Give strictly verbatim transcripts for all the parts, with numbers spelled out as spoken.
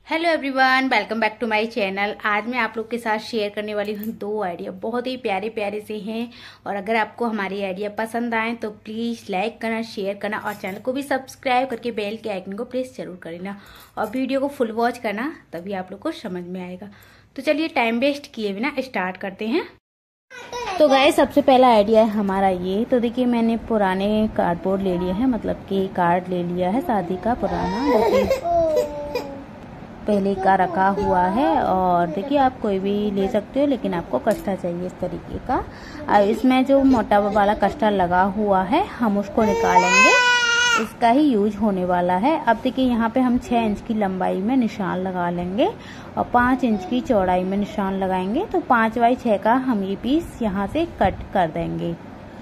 Hello everyone, welcome back to my channel. आज मैं आप लोग के साथ शेयर करने वाली हूँ दो आइडिया, बहुत ही प्यारे प्यारे से हैं। और अगर आपको हमारी आइडिया पसंद आए तो प्लीज़ लाइक करना, शेयर करना और चैनल को भी सब्सक्राइब करके बेल के आइकन को प्रेस जरूर कर लेना और वीडियो को फुल वॉच करना, तभी आप लोग को समझ में आएगा। तो चलिए टाइम वेस्ट किए बिना स्टार्ट करते हैं। तो गाइस, सबसे पहला आइडिया है हमारा ये। तो देखिए, मैंने पुराने कार्डबोर्ड ले लिए हैं, मतलब कि कार्ड ले लिया है शादी का पुराना, पहले का रखा हुआ है। और देखिए, आप कोई भी ले सकते हो, लेकिन आपको कस्टा चाहिए इस तरीके का। और इसमें जो मोटा वाला कस्टा लगा हुआ है, हम उसको निकालेंगे, इसका ही यूज होने वाला है। अब देखिए, यहाँ पे हम छह इंच की लंबाई में निशान लगा लेंगे और पाँच इंच की चौड़ाई में निशान लगाएंगे। तो पाँच बाई छः का हम ये पीस यहाँ से कट कर देंगे।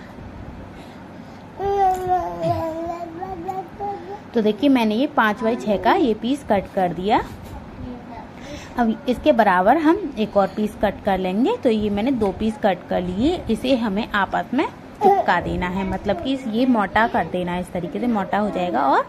तो देखिए, मैंने ये पाँच बाई छः का ये पीस कट कर दिया। अब इसके बराबर हम एक और पीस कट कर लेंगे। तो ये मैंने दो पीस कट कर लिए, इसे हमें आपस में चिपका देना है, मतलब कि ये मोटा कर देना है, इस तरीके से मोटा हो जाएगा। और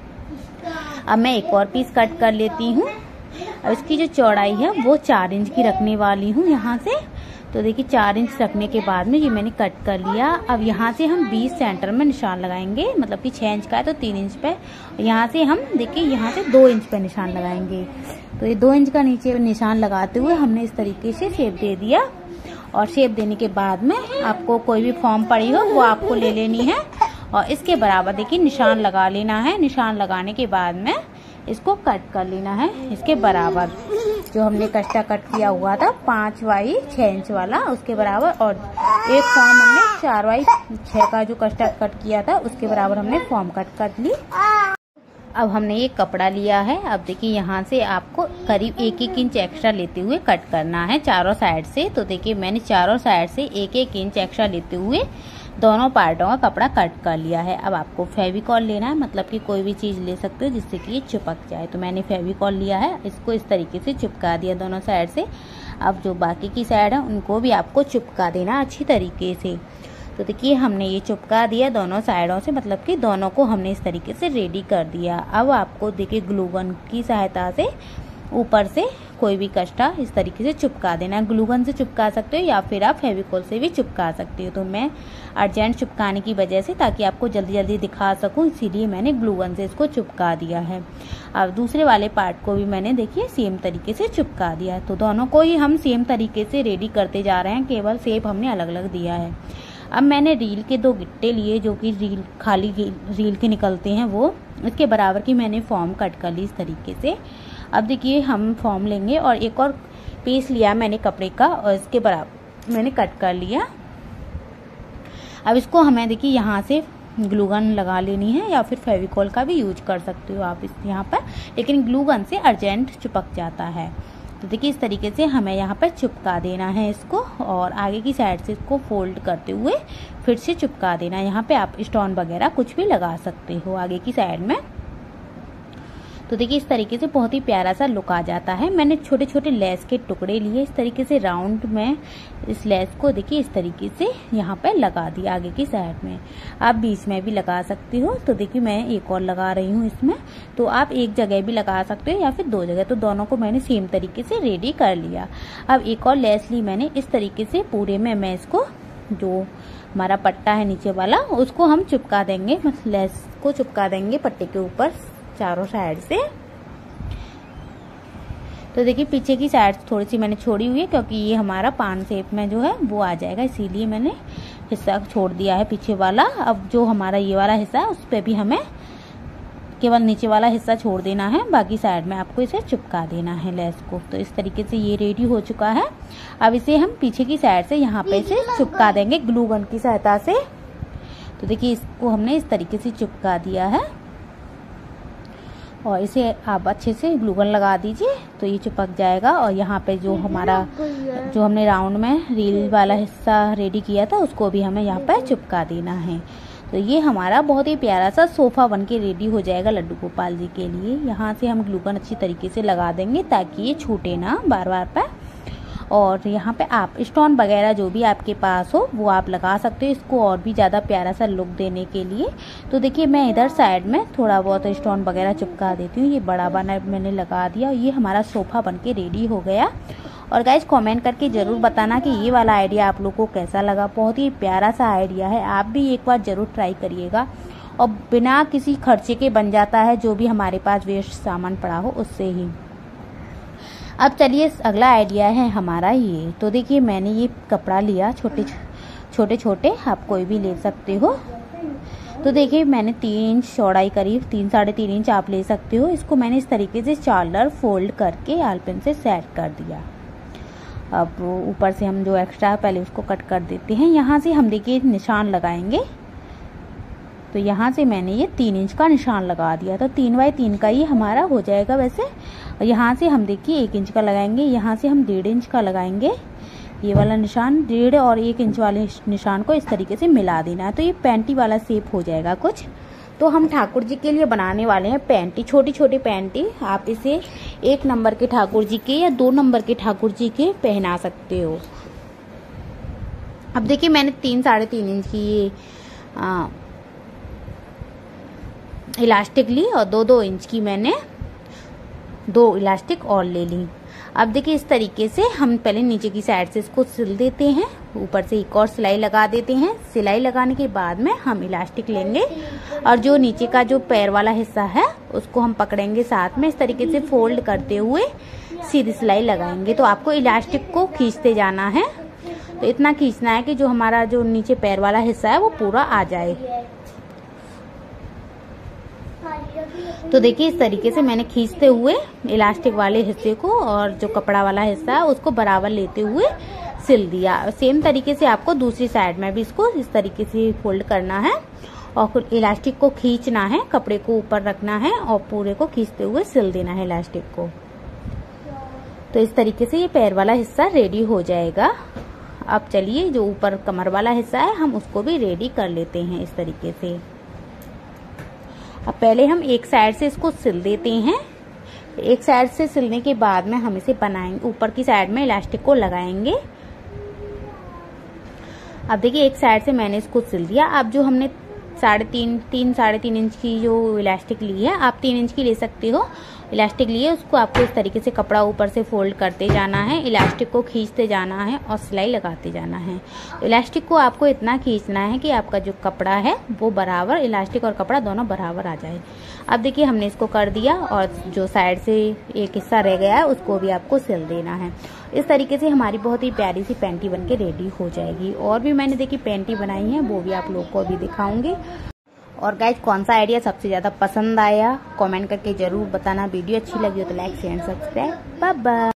अब मैं एक और पीस कट कर लेती हूँ। और इसकी जो चौड़ाई है वो चार इंच की रखने वाली हूँ यहाँ से। तो देखिए, चार इंच रखने के बाद में ये मैंने कट कर लिया। अब यहाँ से हम बीस सेंटर में निशान लगाएंगे, मतलब कि छह इंच का है तो तीन इंच पे। यहाँ से हम देखिए, यहाँ से दो इंच पे निशान लगाएंगे। तो ये दो इंच का नीचे निशान लगाते हुए हमने इस तरीके से शेप दे दिया। और शेप देने के बाद में आपको कोई भी फॉर्म पड़ी हो वो आपको ले लेनी है और इसके बराबर देखिए निशान लगा लेना है। निशान लगाने के बाद में इसको कट कर लेना है इसके बराबर, जो हमने कस्टा कट किया हुआ था पाँच बाई छः इंच वाला, उसके बराबर। और एक फॉर्म हमने चार बाई छः का जो कस्टा कट किया था उसके बराबर हमने फॉर्म कट कर ली। अब हमने ये कपड़ा लिया है। अब देखिए, यहाँ से आपको करीब एक एक इंच एक्स्ट्रा लेते हुए कट करना है चारों साइड से। तो देखिए, मैंने चारों साइड से एक एक इंच एक्स्ट्रा लेते हुए दोनों पार्टों का कपड़ा कट कर लिया है। अब आपको फेविकॉल लेना है, मतलब कि कोई भी चीज़ ले सकते हो जिससे कि ये चिपक जाए। तो मैंने फेविकॉल लिया है, इसको इस तरीके से चिपका दिया दोनों साइड से। अब जो बाकी की साइड है उनको भी आपको चिपका देना अच्छी तरीके से। तो देखिए, हमने ये चिपका दिया दोनों साइडों से, मतलब कि दोनों को हमने इस तरीके से रेडी कर दिया। अब आपको देखिए, ग्लू गन की सहायता से ऊपर से कोई भी कस्टा इस तरीके से चिपका देना। ग्लू गन से चिपका सकते हो या फिर आप फेविकॉल से भी चिपका सकते हो। तो मैं अर्जेंट चिपकाने की वजह से, ताकि आपको जल्दी जल्दी दिखा सकूं, इसीलिए मैंने ग्लू गन से इसको चिपका दिया है। अब दूसरे वाले पार्ट को भी मैंने देखिए सेम तरीके से चिपका दिया है। तो दोनों को ही हम सेम तरीके से रेडी करते जा रहे हैं, केवल शेप हमने अलग अलग दिया है। अब मैंने रील के दो गिट्टे लिए, जो कि रील खाली रील के निकलते हैं, वो इसके बराबर की मैंने फॉर्म कट कर ली इस तरीके से। अब देखिए, हम फॉर्म लेंगे और एक और पीस लिया मैंने कपड़े का और इसके बराबर मैंने कट कर लिया। अब इसको हमें देखिए यहाँ से ग्लू गन लगा लेनी है, या फिर फेविकॉल का भी यूज कर सकते हो आप इस यहाँ पर, लेकिन ग्लू गन से अर्जेंट चिपक जाता है। तो देखिए, इस तरीके से हमें यहाँ पर चिपका देना है इसको, और आगे की साइड से इसको फोल्ड करते हुए फिर से चिपका देना है। यहाँ पे आप स्टोन वगैरह कुछ भी लगा सकते हो आगे की साइड में। तो देखिए, इस तरीके से बहुत ही प्यारा सा लुक आ जाता है। मैंने छोटे छोटे लेस के टुकड़े लिए, इस तरीके से राउंड में इस लेस को देखिए इस तरीके से यहाँ पे लगा दिया आगे की साइड में। आप बीच में भी लगा सकते हो। तो देखिए, मैं एक और लगा रही हूँ इसमें। तो आप एक जगह भी लगा सकते हो या फिर दो जगह। तो दोनों को मैंने सेम तरीके से रेडी कर लिया। अब एक और लेस ली मैंने, इस तरीके से पूरे में मैं इसको, जो हमारा पट्टा है नीचे वाला, उसको हम चिपका देंगे, लेस को चिपका देंगे पट्टे के ऊपर चारों साइड से। तो देखिए, पीछे की साइड थोड़ी सी मैंने छोड़ी हुई है, क्योंकि ये हमारा पान शेप में जो है वो आ जाएगा, इसीलिए मैंने हिस्सा छोड़ दिया है पीछे वाला। अब जो हमारा ये वाला हिस्सा है उस पर भी हमें केवल नीचे वाला हिस्सा छोड़ देना है, बाकी साइड में आपको इसे चिपका देना है लेस को। तो इस तरीके से ये रेडी हो चुका है। अब इसे हम पीछे की साइड से यहाँ पे इसे चिपका देंगे ग्लू गन की सहायता से। तो देखिए, इसको हमने इस तरीके से चिपका दिया है और इसे आप अच्छे से ग्लू गन लगा दीजिए तो ये चिपक जाएगा। और यहाँ पे जो हमारा जो हमने राउंड में रील वाला हिस्सा रेडी किया था उसको भी हमें यहाँ पे चिपका देना है। तो ये हमारा बहुत ही प्यारा सा सोफा बन के रेडी हो जाएगा लड्डू गोपाल जी के लिए। यहाँ से हम ग्लू गन अच्छी तरीके से लगा देंगे ताकि ये छूटे ना बार बार पे। और यहाँ पे आप स्टोन वगैरह जो भी आपके पास हो वो आप लगा सकते हो, इसको और भी ज़्यादा प्यारा सा लुक देने के लिए। तो देखिए मैं इधर साइड में थोड़ा बहुत स्टोन वगैरह चिपका देती हूँ। ये बड़ा बना मैंने लगा दिया। ये हमारा सोफ़ा बन के रेडी हो गया। और गाइज कमेंट करके ज़रूर बताना कि ये वाला आइडिया आप लोग को कैसा लगा। बहुत ही प्यारा सा आइडिया है, आप भी एक बार ज़रूर ट्राई करिएगा और बिना किसी खर्चे के बन जाता है जो भी हमारे पास वेस्ट सामान पड़ा हो उससे ही। अब चलिए अगला आइडिया है हमारा ये। तो देखिए मैंने ये कपड़ा लिया, छोटे छोटे छोटे आप कोई भी ले सकते हो। तो देखिए मैंने तीन इंच चौड़ाई, करीब तीन साढ़े तीन इंच आप ले सकते हो। इसको मैंने इस तरीके से चार्लर फोल्ड करके आलपिन से सेट कर दिया। अब ऊपर से हम जो एक्स्ट्रा है पहले उसको कट कर देते हैं। यहाँ से हम देखिए निशान लगाएंगे। तो यहाँ से मैंने ये तीन इंच का निशान लगा दिया। तो तीन बाई तीन का ये हमारा हो जाएगा वैसे। और यहाँ से हम देखिए एक इंच का लगाएंगे, यहाँ से हम डेढ़ इंच का लगाएंगे। ये वाला निशान डेढ़ और एक इंच वाले निशान को इस तरीके से मिला देना है। तो ये पैंटी वाला शेप हो जाएगा कुछ। तो हम ठाकुर जी के लिए बनाने वाले हैं पैंटी, छोटी छोटी पैंटी। आप इसे एक नंबर के ठाकुर जी के या दो नंबर के ठाकुर जी के पहना सकते हो। अब देखिए मैंने तीन साढ़े तीन इंच की ये आ, इलास्टिक ली और दो दो इंच की मैंने दो इलास्टिक और ले ली। अब देखिए इस तरीके से हम पहले नीचे की साइड से इसको सिल देते हैं, ऊपर से एक और सिलाई लगा देते हैं। सिलाई लगाने के बाद में हम इलास्टिक लेंगे और जो नीचे का जो पैर वाला हिस्सा है उसको हम पकड़ेंगे साथ में, इस तरीके से फोल्ड करते हुए सीधी सिलाई लगाएंगे। तो आपको इलास्टिक को खींचते जाना है। तो इतना खींचना है कि जो हमारा जो नीचे पैर वाला हिस्सा है वो पूरा आ जाए। तो देखिए इस तरीके से मैंने खींचते हुए इलास्टिक वाले हिस्से को और जो कपड़ा वाला हिस्सा है उसको बराबर लेते हुए सिल दिया। सेम तरीके से आपको दूसरी साइड में भी इसको इस तरीके से फोल्ड करना है और इलास्टिक को खींचना है, कपड़े को ऊपर रखना है और पूरे को खींचते हुए सिल देना है इलास्टिक को। तो इस तरीके से ये पैर वाला हिस्सा रेडी हो जाएगा। अब चलिए जो ऊपर कमर वाला हिस्सा है हम उसको भी रेडी कर लेते हैं इस तरीके से। अब पहले हम एक साइड से इसको सिल देते हैं। एक साइड से सिलने के बाद में हम इसे बनाएंगे, ऊपर की साइड में इलास्टिक को लगाएंगे। अब देखिए एक साइड से मैंने इसको सिल दिया। अब जो हमने साढ़े तीन तीन साढ़े तीन इंच की जो इलास्टिक ली है, आप तीन इंच की ले सकते हो, इलास्टिक लिए उसको आपको इस तरीके से कपड़ा ऊपर से फोल्ड करते जाना है, इलास्टिक को खींचते जाना है और सिलाई लगाते जाना है। इलास्टिक को आपको इतना खींचना है कि आपका जो कपड़ा है वो बराबर, इलास्टिक और कपड़ा दोनों बराबर आ जाए। अब देखिए हमने इसको कर दिया और जो साइड से एक हिस्सा रह गया है उसको भी आपको सिल देना है। इस तरीके से हमारी बहुत ही प्यारी सी पैंटी बनके रेडी हो जाएगी। और भी मैंने देखी पैंटी बनाई है, वो भी आप लोग को अभी दिखाऊंगी। और गाइज कौन सा आइडिया सबसे ज़्यादा पसंद आया कमेंट करके ज़रूर बताना। वीडियो अच्छी लगी हो तो like share subscribe. Bye bye.